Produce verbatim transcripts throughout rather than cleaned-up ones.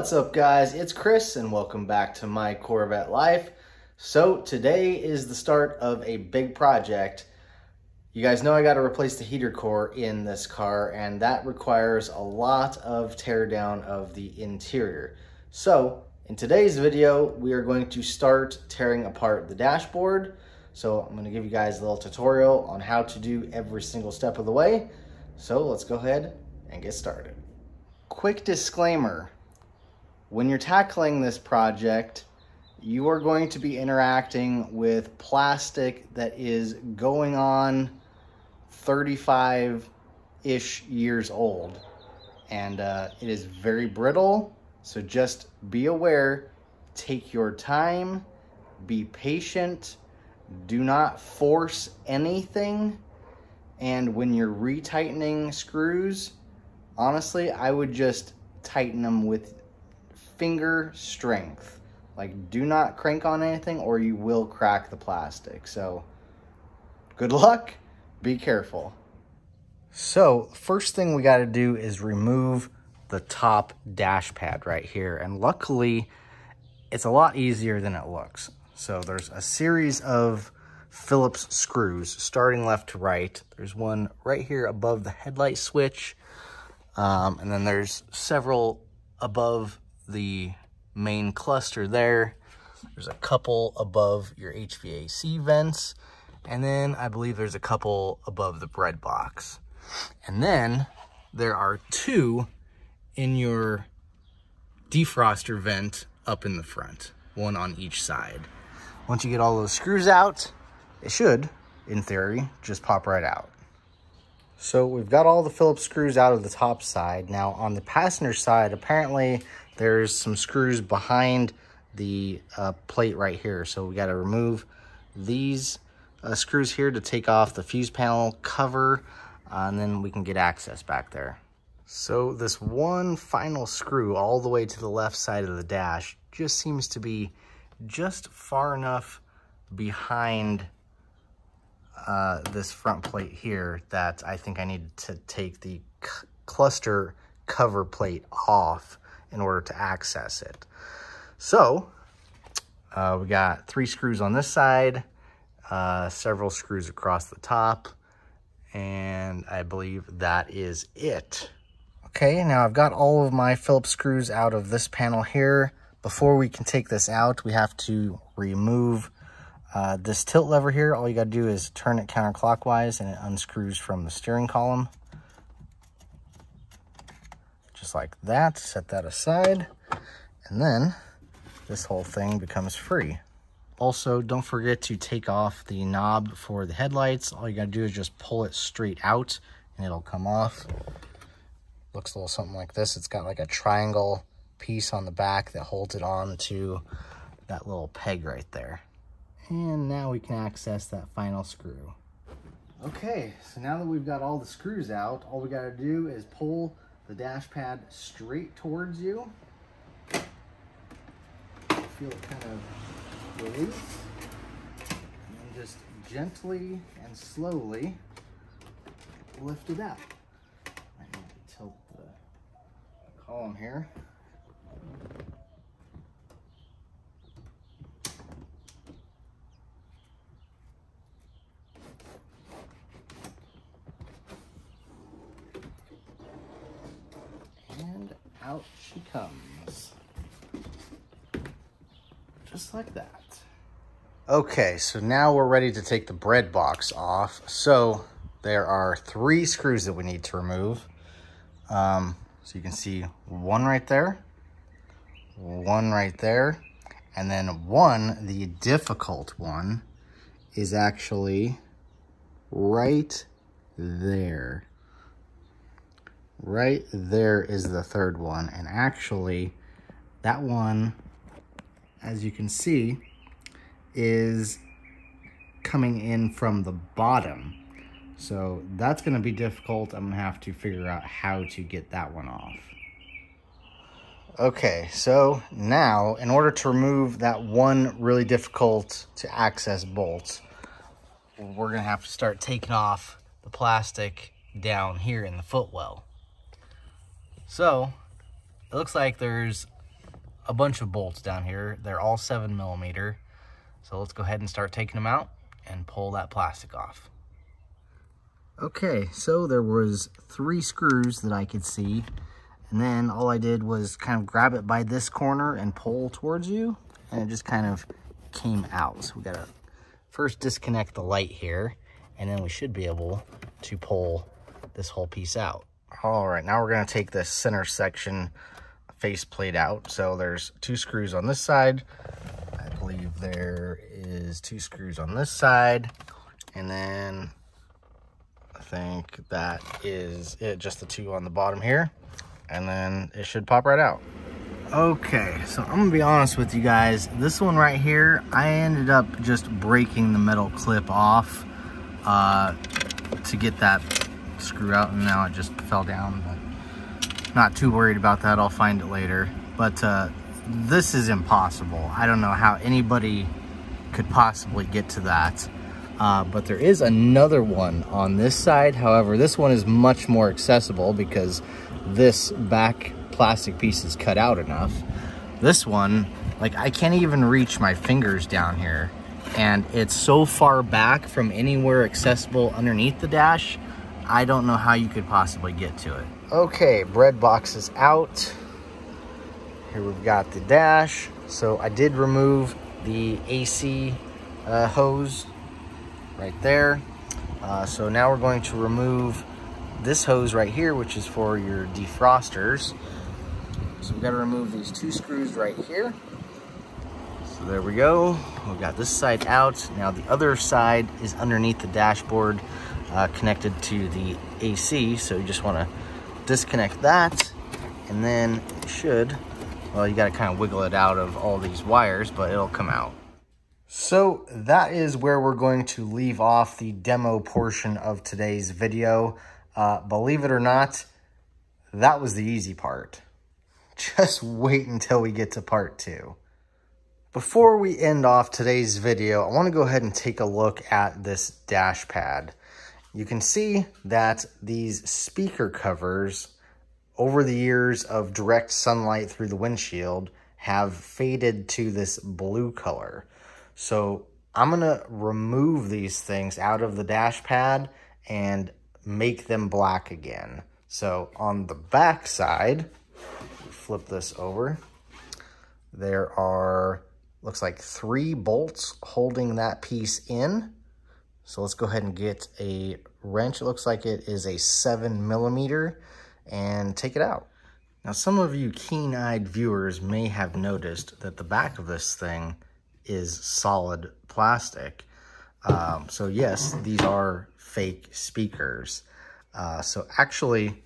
What's up, guys? It's Chris and welcome back to my Corvette life. So today is the start of a big project. You guys know I got to replace the heater core in this car, and that requires a lot of tear down of the interior. So in today's video, we are going to start tearing apart the dashboard. So I'm going to give you guys a little tutorial on how to do every single step of the way. So let's go ahead and get started. Quick disclaimer. When you're tackling this project, you are going to be interacting with plastic that is going on thirty-five-ish years old. And uh, it is very brittle, so just be aware, take your time, be patient, do not force anything. And when you're retightening screws, honestly, I would just tighten them with finger strength. Like, do not crank on anything or you will crack the plastic. So good luck, be careful. So first thing we got to do is remove the top dash pad right here, and luckily it's a lot easier than it looks. So there's a series of Phillips screws starting left to right. There's one right here above the headlight switch, um, and then there's several above the main cluster there. There's a couple above your H V A C vents, and then I believe there's a couple above the bread box. And then there are two in your defroster vent up in the front, one on each side. Once you get all those screws out, it should, in theory, just pop right out. So we've got all the Phillips screws out of the top side. Now on the passenger side, apparently there's some screws behind the uh, plate right here. So we got to remove these uh, screws here to take off the fuse panel cover, uh, and then we can get access back there. So this one final screw all the way to the left side of the dash just seems to be just far enough behind uh, this front plate here that I think I need to take the cluster cover plate off in order to access it. So uh, we got three screws on this side, uh, several screws across the top, and I believe that is it. Okay, now I've got all of my Phillips screws out of this panel here. Before we can take this out, we have to remove uh, this tilt lever here. All you got to do is turn it counterclockwise and it unscrews from the steering column. Just like that, set that aside, and then this whole thing becomes free. Also, don't forget to take off the knob for the headlights. All you gotta do is just pull it straight out and it'll come off. Looks a little something like this. It's got like a triangle piece on the back that holds it on to that little peg right there. And now we can access that final screw. Okay, so now that we've got all the screws out, all we gotta do is pull the dash pad straight towards you. Feel it kind of release. And then just gently and slowly lift it up. I need to tilt the column here. And out she comes. Just like that. Okay, so now we're ready to take the bread box off. So there are three screws that we need to remove. Um, so you can see one right there, one right there, and then one, the difficult one, is actually right there. Right there is the third one, and actually that one, as you can see, is coming in from the bottom. So that's going to be difficult. I'm going to have to figure out how to get that one off. Okay, so now in order to remove that one really difficult to access bolt, we're going to have to start taking off the plastic down here in the footwell. So it looks like there's a bunch of bolts down here. They're all seven millimeter. So let's go ahead and start taking them out and pull that plastic off. Okay, so there was three screws that I could see, and then all I did was kind of grab it by this corner and pull towards you, and it just kind of came out. So we gotta first disconnect the light here, and then we should be able to pull this whole piece out. All right, now we're gonna take this center section faceplate out. So there's two screws on this side. I believe there is two screws on this side, and then I think that is it, just the two on the bottom here, and then it should pop right out. Okay, so I'm gonna be honest with you guys. This one right here, I ended up just breaking the metal clip off uh, to get that screw out, and now it just fell down, but not too worried about that. I'll find it later. But uh, this is impossible. I don't know how anybody could possibly get to that. Uh, but there is another one on this side. However, this one is much more accessible because this back plastic piece is cut out enough. This one, like, I can't even reach my fingers down here, and it's so far back from anywhere accessible underneath the dash. I don't know how you could possibly get to it. Okay, bread box is out. Here we've got the dash. So I did remove the A C uh, hose right there. Uh, so now we're going to remove this hose right here, which is for your defrosters. So we've got to remove these two screws right here. So there we go. We've got this side out. Now the other side is underneath the dashboard, uh, connected to the A C. So you just want to disconnect that, and then it should, well, you got to kind of wiggle it out of all these wires, but it'll come out. So that is where we're going to leave off the demo portion of today's video. Uh, believe it or not, that was the easy part. Just wait until we get to part two. Before we end off today's video, I want to go ahead and take a look at this dash pad. You can see that these speaker covers, over the years of direct sunlight through the windshield, have faded to this blue color. So I'm gonna remove these things out of the dash pad and make them black again. So on the back side, flip this over, there are, looks like three bolts holding that piece in. So let's go ahead and get a wrench. It looks like it is a seven millimeter, and take it out. Now, some of you keen-eyed viewers may have noticed that the back of this thing is solid plastic. Um, so yes, these are fake speakers. Uh, so actually,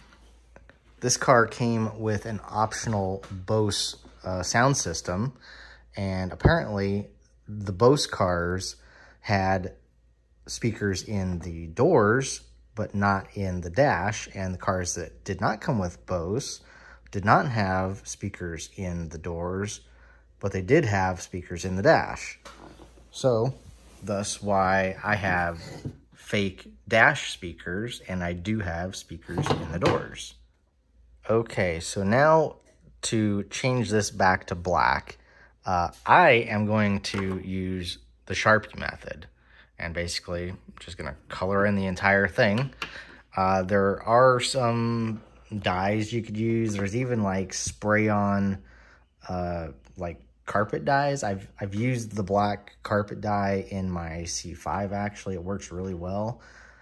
this car came with an optional Bose uh, sound system, and apparently the Bose cars had speakers in the doors, but not in the dash, and the cars that did not come with Bose did not have speakers in the doors, but they did have speakers in the dash. So, thus why I have fake dash speakers, and I do have speakers in the doors. Okay, so now to change this back to black, uh, I am going to use the Sharpie method. And basically, I'm just gonna color in the entire thing. Uh, there are some dyes you could use. There's even like spray-on, uh, like carpet dyes. I've I've used the black carpet dye in my C five. Actually, it works really well.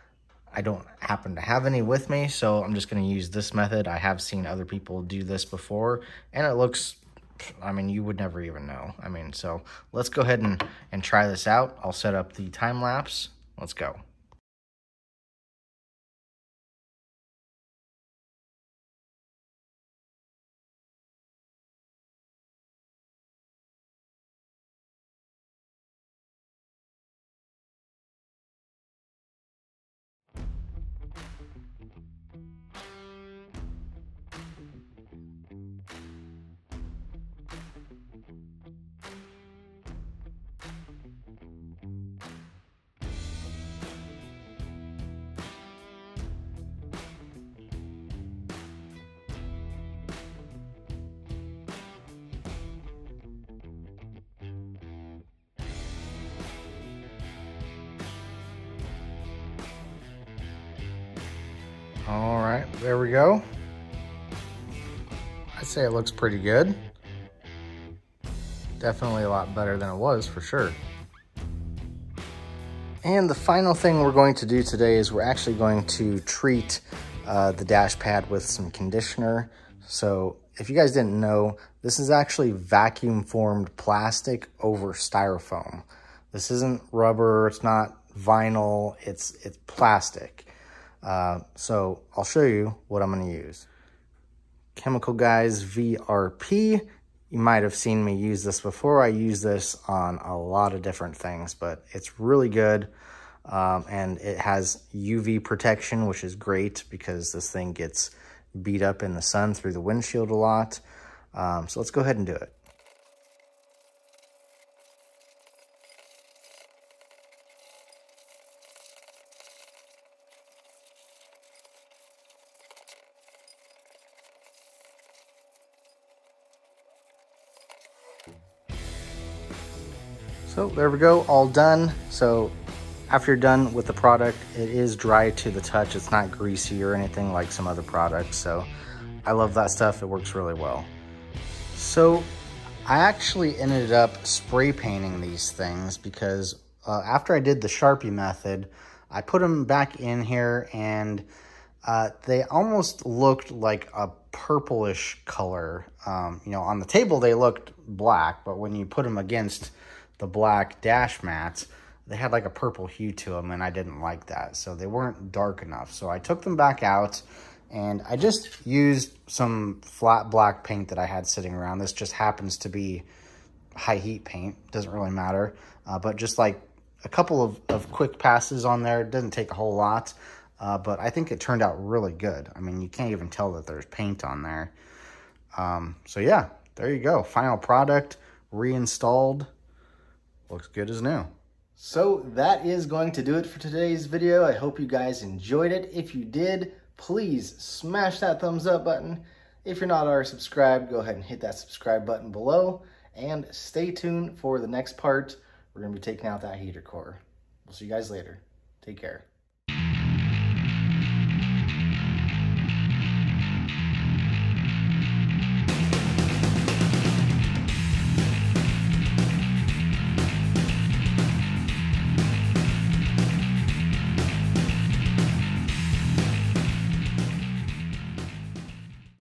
I don't happen to have any with me, so I'm just gonna use this method. I have seen other people do this before, and it looks, I mean, you would never even know. I mean, so let's go ahead and, and try this out. I'll set up the time lapse. Let's go. All right, there we go. I'd say it looks pretty good. Definitely a lot better than it was, for sure. And the final thing we're going to do today is we're actually going to treat uh, the dash pad with some conditioner. So if you guys didn't know, this is actually vacuum formed plastic over styrofoam. This isn't rubber, it's not vinyl, it's, it's plastic. Uh, so I'll show you what I'm gonna use. Chemical Guys V R P. You might have seen me use this before. I use this on a lot of different things, but it's really good. Um, and it has U V protection, which is great because this thing gets beat up in the sun through the windshield a lot. Um, so let's go ahead and do it. So there we go, all done. So after you're done with the product, it is dry to the touch. It's not greasy or anything like some other products. So I love that stuff. It works really well. So I actually ended up spray painting these things because uh, after I did the Sharpie method, I put them back in here and uh, they almost looked like a purplish color. Um, you know, on the table they looked black, but when you put them against the black dash mats, they had like a purple hue to them, and I didn't like that. So they weren't dark enough. So I took them back out and I just used some flat black paint that I had sitting around. This just happens to be high heat paint, doesn't really matter. Uh, but just like a couple of, of quick passes on there, it doesn't take a whole lot. Uh, but I think it turned out really good. I mean, you can't even tell that there's paint on there. Um, so yeah, there you go. Final product, reinstalled. Looks good as new. So that is going to do it for today's video. I hope you guys enjoyed it. If you did, please smash that thumbs up button. If you're not already subscribed, go ahead and hit that subscribe button below. And stay tuned for the next part. We're going to be taking out that heater core. We'll see you guys later. Take care.